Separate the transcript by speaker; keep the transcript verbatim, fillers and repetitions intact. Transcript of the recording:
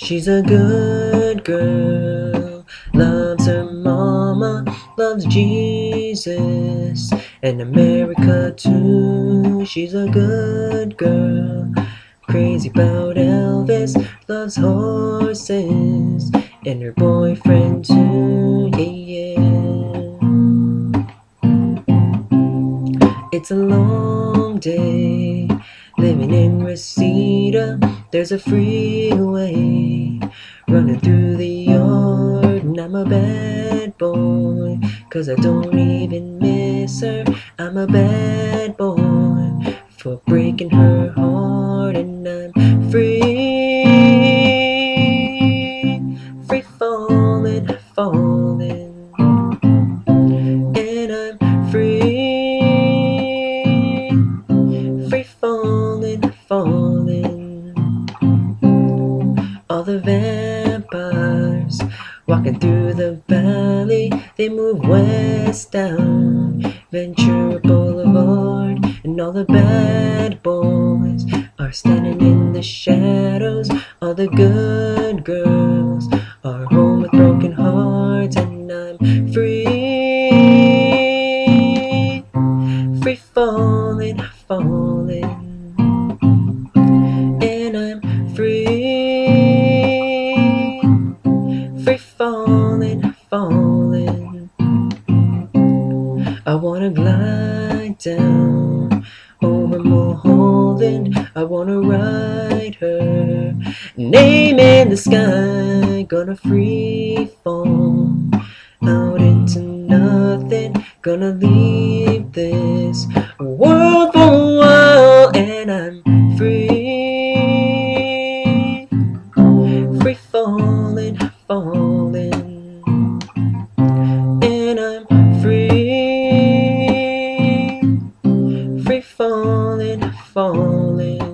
Speaker 1: She's a good girl, loves her mama, loves Jesus, and America too. She's a good girl, crazy about Elvis, loves horses, and her boyfriend too, yeah, yeah. It's a long day, living in Reseda. There's a freeway running through the yard, and I'm a bad boy, cause I don't even miss her. I'm a bad boy for breaking her heart, and I'm free, free falling, falling, and I'm free, free falling, falling. All the vampires walking through the valley, they move west down Ventura Boulevard, and all the bad boys are standing in the shadows. All the good girls are home with broken hearts, and I'm free, free falling, falling, and I'm free, free falling, falling. I wanna glide down over Mulholland. I wanna ride her name in the sky. Gonna free fall out into nothing. Gonna leave this world for a while, and I'm free, free falling, falling, and I'm free, free falling, falling.